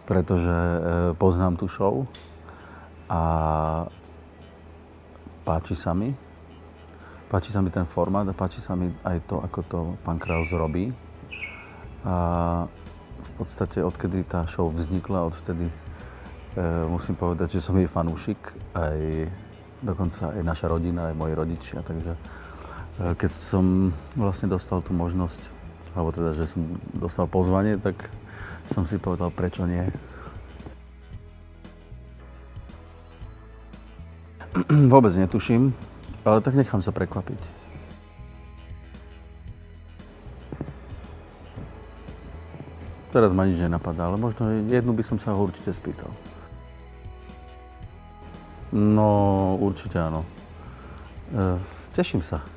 pretože poznám tú show a páči sa mi. Páči sa mi ten formát a páči sa mi aj to, ako to pán Kraus robí. A v podstate, odkedy tá show vznikla, odvtedy musím povedať, že som jej fanúšik, aj dokonca aj naša rodina, aj moji rodičia, takže keď som vlastne dostal tú možnosť, alebo teda, že som dostal pozvanie, tak som si povedal, prečo nie. Vôbec netuším, ale tak nechám sa prekvapiť. Teraz ma nič nenapadá, ale možno jednu by som sa ho určite spýtal. No, určite áno. Teším sa.